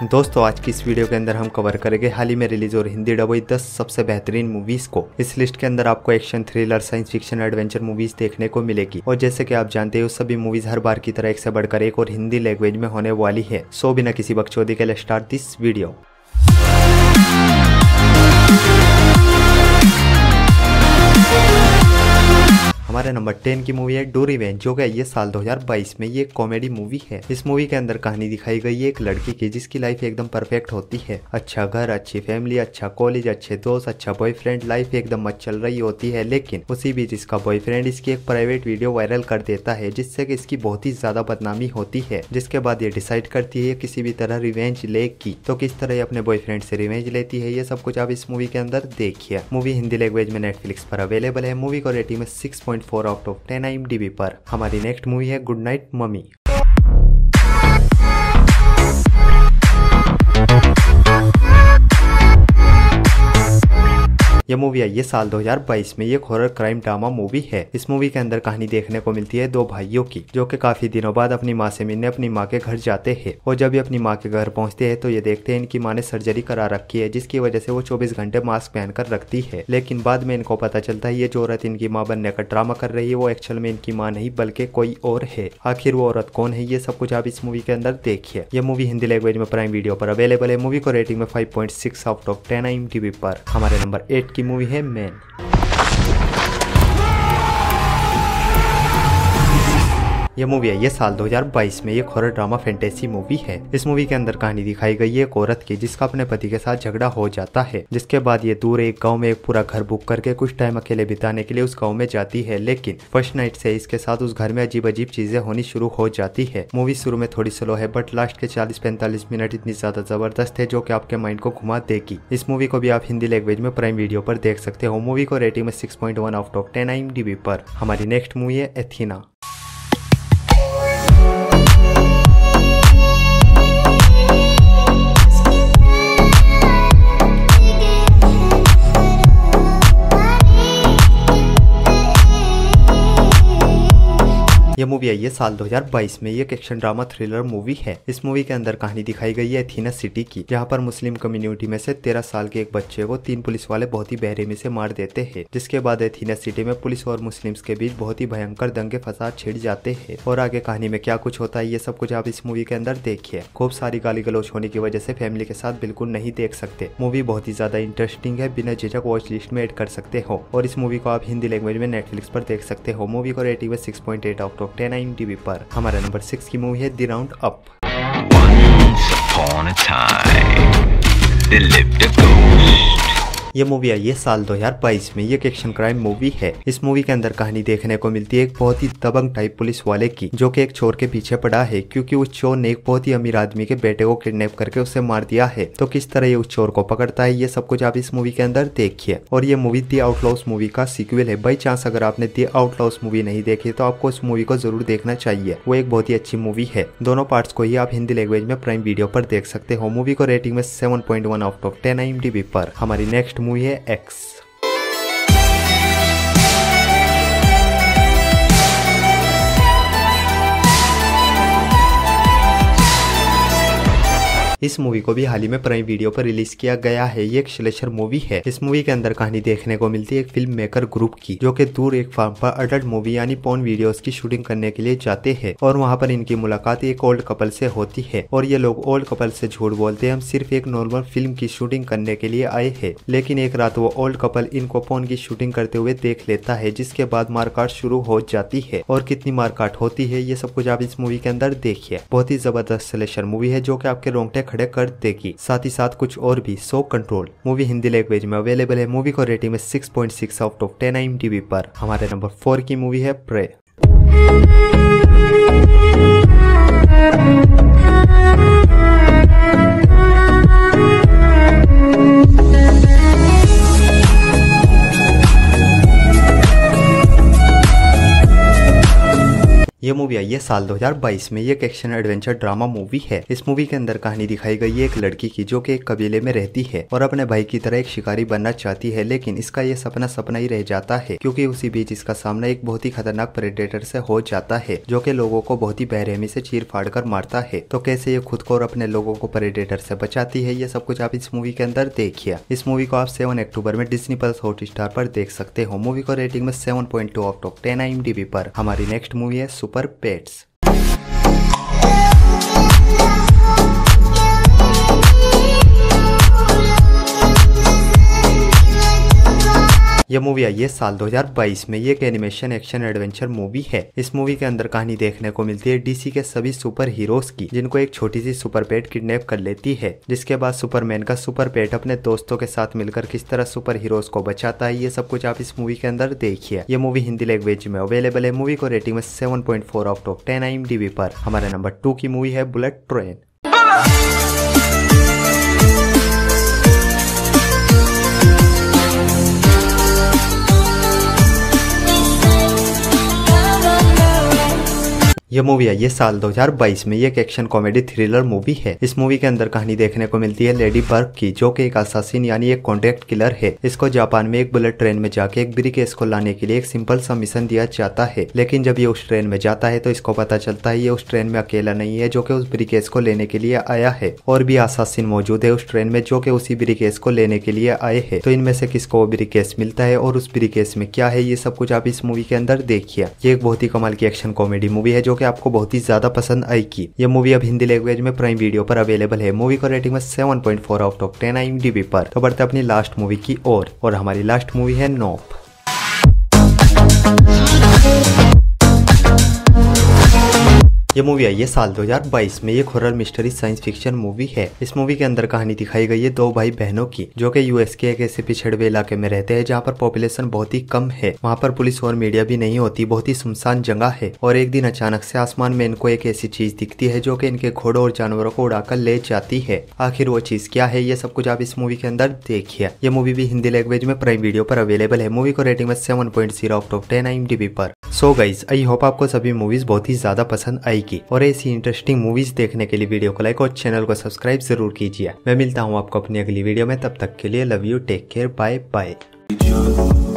दोस्तों आज की इस वीडियो के अंदर हम कवर करेंगे हाल ही में रिलीज और हिंदी डब हुई 10 सबसे बेहतरीन मूवीज को। इस लिस्ट के अंदर आपको action, thriller, science fiction, adventure movies देखने को मिलेगी और जैसे कि आप जानते हो सभी मूवीज हर बार की तरह एक से बढ़कर एक और हिंदी लैंग्वेज में होने वाली है। सो बिना किसी बकचोदी के लिए स्टार्ट दिस वीडियो। हमारे नंबर 10 की मूवी है डू रिवेंज, जो कि ये साल 2022 में ये कॉमेडी मूवी है। इस मूवी के अंदर कहानी दिखाई गई है एक लड़की की जिसकी लाइफ एकदम परफेक्ट होती है। अच्छा घर, अच्छी फैमिली, अच्छा कॉलेज, अच्छे दोस्त, अच्छा बॉयफ्रेंड, लाइफ एकदम मस्त चल रही होती है। लेकिन उसी बीच इसका बॉयफ्रेंड इसकी एक प्राइवेट वीडियो वायरल कर देता है जिससे कि इसकी बहुत ही ज्यादा बदनामी होती है। जिसके बाद ये डिसाइड करती है किसी भी तरह रिवेंज लेगी। तो किस तरह ये अपने बॉयफ्रेंड से रिवेंज लेती है ये सब कुछ आप इस मूवी के अंदर देखिए। मूवी हिंदी लैंग्वेज में नेटफ्लिक्स पर अवेलेबल है। मूवी को रेटिंग में 6.4 आउट ऑफ 10 IMDb पर। हमारी नेक्स्ट मूवी है गुड नाइट मम्मी। यह मूवी है ये साल 2022 में एक हॉरर क्राइम ड्रामा मूवी है। इस मूवी के अंदर कहानी देखने को मिलती है दो भाइयों की जो कि काफी दिनों बाद अपनी माँ से मिलने अपनी माँ के घर जाते हैं। और जब ये अपनी माँ के घर पहुंचते हैं तो ये देखते हैं इनकी माँ ने सर्जरी करा रखी है जिसकी वजह से वो 24 घंटे मास्क पहनकर रखती है। लेकिन बाद में इनको पता चलता है ये जो औरत इनकी माँ बनने का ड्रामा कर रही है वो एक्चुअल में इनकी माँ नहीं बल्कि कोई और है। आखिर वो औरत कौन है ये सब कुछ आप इस मूवी के अंदर देखिए। यह मूवी हिंदी लैंग्वेज में प्राइम वीडियो पर अवेलेबल है। मूवी को रेटिंग में 5.6 आउट ऑफ 10 IMDb पर। हमारे नंबर 8 की मूवी है मैन। यह मूवी है ये साल 2022 में एक हॉरर ड्रामा फैंटेसी मूवी है। इस मूवी के अंदर कहानी दिखाई गई है एक औरत की जिसका अपने पति के साथ झगड़ा हो जाता है। जिसके बाद ये दूर एक गांव में एक पूरा घर बुक करके कुछ टाइम अकेले बिताने के लिए उस गांव में जाती है। लेकिन फर्स्ट नाइट से इसके साथ उस घर में अजीब अजीब चीजें होनी शुरू हो जाती है। मूवी शुरू में थोड़ी स्लो है बट लास्ट के 40-45 मिनट इतनी ज्यादा जबरदस्त है जो कि आपके माइंड को घुमा देगी। इस मूवी को भी आप हिंदी लैंग्वेज में प्राइम वीडियो पर देख सकते हो। मूवी को रेटिंग में 6.1 आउट ऑफ 10 IMDb पर। हमारी नेक्स्ट मूवी है एथीना। यह मूवी है ये साल 2022 में एक एक्शन ड्रामा थ्रिलर मूवी है। इस मूवी के अंदर कहानी दिखाई गई है एथीना सिटी की जहां पर मुस्लिम कम्युनिटी में से 13 साल के एक बच्चे को 3 पुलिस वाले बहुत ही बेरहमी से मार देते हैं। जिसके बाद एथीना सिटी में पुलिस और मुस्लिम्स के बीच बहुत ही भयंकर दंगे फसाद छिड़ जाते हैं। और आगे कहानी में क्या कुछ होता है ये सब कुछ आप इस मूवी के अंदर देखिए। खूब सारी गाली गलौज होने की वजह से फैमिली के साथ बिल्कुल नहीं देख सकते। मूवी बहुत ही ज्यादा इंटरेस्टिंग है, बिना झिझक वॉच लिस्ट में ऐड कर सकते हो। और इस मूवी को आप हिंदी लैंग्वेज में नेटफ्लिक्स पर देख सकते हो। मूवी को रेटिंग में 6.8 आउट ऑफ 10 IMDb पर। हमारा नंबर 6 की मूवी है The Round Up. Once upon a time, there lived a ghost. ये मूवी है ये साल 2022 में एक एक्शन क्राइम मूवी है। इस मूवी के अंदर कहानी देखने को मिलती है एक बहुत ही दबंग टाइप पुलिस वाले की जो कि एक चोर के पीछे पड़ा है क्योंकि उस चोर ने एक बहुत ही अमीर आदमी के बेटे को किडनैप करके उसे मार दिया है। तो किस तरह ये उस चोर को पकड़ता है ये सब कुछ आप इस मूवी के अंदर देखिए। और ये मूवी द आउटलॉस मूवी का सीक्वल है। बाई चांस अगर आपने द आउटलॉस मूवी नहीं देखी तो आपको उस मूवी को जरूर देखना चाहिए। वो एक बहुत ही अच्छी मूवी है। दोनों पार्ट्स को ही आप हिंदी लैंग्वेज में प्राइम वीडियो पर देख सकते हो। मूवी को रेटिंग में 7.1 आउट ऑफ 10 IMDb पर। हमारी नेक्स्ट मूवी है एक्स। इस मूवी को भी हाल ही में प्राइम वीडियो पर रिलीज किया गया है। ये एक स्लेशर मूवी है। इस मूवी के अंदर कहानी देखने को मिलती है एक फिल्म मेकर ग्रुप की जो कि दूर एक फार्म पर अडल्ट मूवी यानी पोर्न वीडियोस की शूटिंग करने के लिए जाते हैं। और वहां पर इनकी मुलाकात एक ओल्ड कपल से होती है और ये लोग ओल्ड कपल से झूठ बोलते हैं हम सिर्फ एक नॉर्मल फिल्म की शूटिंग करने के लिए आए हैं। लेकिन एक रात वो ओल्ड कपल इनको पोर्न की शूटिंग करते हुए देख लेता है जिसके बाद मारकाट शुरू हो जाती है। और कितनी मारकाट होती है ये सब कुछ आप इस मूवी के अंदर देखिए। बहुत ही जबरदस्त स्लेशर मूवी है जो कि आपके रोंगटे खड़े कर देगी। साथ ही साथ कुछ और भी। So Control movie Hindi language में अवेलेबल है। मूवी को रेटिंग में 6.6 आउट ऑफ 10 IMDb पर। हमारे नंबर 4 की मूवी है प्रे। ये मूवी आई है साल 2022 में। ये एक एक्शन एडवेंचर ड्रामा मूवी है। इस मूवी के अंदर कहानी दिखाई गई है एक लड़की की जो कि एक कबीले में रहती है और अपने भाई की तरह एक शिकारी बनना चाहती है, लेकिन इसका ये सपना सपना ही रह जाता है क्योंकि उसी बीच इसका सामना एक बहुत ही खतरनाक प्रेडेटर से हो जाता है जो कि लोगों को बहुत ही बेरहमी से चीर फाड़ कर मारता है। तो कैसे ये खुद को और अपने लोगों को प्रेडेटर से बचाती है, ये सब कुछ आप इस मूवी के अंदर देखिए। इस मूवी को आप 7 अक्टूबर में डिज्नी प्लस हॉटस्टार पर देख सकते हो। मूवी को रेटिंग में 7.2 आउट ऑफ 10 IMDb पर। हमारी नेक्स्ट मूवी है सुपर पेट्स। यह मूवी आई है साल 2022 में। ये एक एनिमेशन एक्शन एडवेंचर मूवी है। इस मूवी के अंदर कहानी देखने को मिलती है डीसी के सभी सुपर हीरोज की, जिनको एक छोटी सी सुपर पेट किडनैप कर लेती है, जिसके बाद सुपरमैन का सुपर पेट अपने दोस्तों के साथ मिलकर किस तरह सुपर हीरोज को बचाता है, ये सब कुछ आप इस मूवी के अंदर देखिए। ये मूवी हिंदी लैंग्वेज में अवेलेबल है। मूवी को रेटिंग में 7.4 आउट ऑफ 10 IMDb पर। हमारे नंबर 2 की मूवी है बुलेट ट्रेन। यह मूवी आई है साल 2022 में। ये एक एक्शन कॉमेडी थ्रिलर मूवी है। इस मूवी के अंदर कहानी देखने को मिलती है लेडी बर्ग की, जो कि एक असासिन यानी एक कॉन्ट्रैक्ट किलर है। इसको जापान में एक बुलेट ट्रेन में जाके एक ब्रीकेस को लाने के लिए एक सिंपल सा मिशन दिया जाता है, लेकिन जब ये उस ट्रेन में जाता है तो इसको पता चलता है ये उस ट्रेन में अकेला नहीं है जो कि उस ब्रीकेस को लेने के लिए आया है, और भी असासिन मौजूद है उस ट्रेन में जो कि उसी ब्रीकेस को लेने के लिए आए हैं। तो इनमें से किसको वो ब्रीकेस मिलता है और उस ब्रीकेस में क्या है, ये सब कुछ आप इस मूवी के अंदर देखिए। ये एक बहुत ही कमाल की एक्शन कॉमेडी मूवी है जो कि आपको बहुत ही ज्यादा पसंद आएगी। ये मूवी अब हिंदी लैंग्वेज में प्राइम वीडियो पर अवेलेबल है। मूवी को रेटिंग में 7.4 आउट ऑफ 10 IMDb पर। तो बढ़ते अपनी लास्ट मूवी की ओर, और हमारी लास्ट मूवी है नोप। ये मूवी आई है साल 2022 में। ये horror mystery science fiction movie है। इस मूवी के अंदर कहानी दिखाई गई है 2 भाई बहनों की जो कि यूएस के एक ऐसे पिछड़े हुए इलाके में रहते हैं जहाँ पर पॉपुलेशन बहुत ही कम है। वहाँ पर पुलिस और मीडिया भी नहीं होती, बहुत ही सुनसान जगह है। और एक दिन अचानक से आसमान में इनको एक ऐसी चीज दिखती है जो कि इनके घोड़ों और जानवरों को उड़ाकर ले जाती है। आखिर वो चीज क्या है, ये सब कुछ आप इस मूवी के अंदर देखिए। ये मूवी भी हिंदी लैंग्वेज में प्राइम वीडियो पर अवेलेबल है। मूवी को रेटिंग में 7.0 आउट ऑफ 10 IMDb पर। सो गाइस, आई होप आपको सभी मूवीज बहुत ही ज्यादा पसंद आएगी, और ऐसी इंटरेस्टिंग मूवीज देखने के लिए वीडियो को लाइक और चैनल को सब्सक्राइब जरूर कीजिए। मैं मिलता हूँ आपको अपनी अगली वीडियो में, तब तक के लिए love you, take care, bye bye.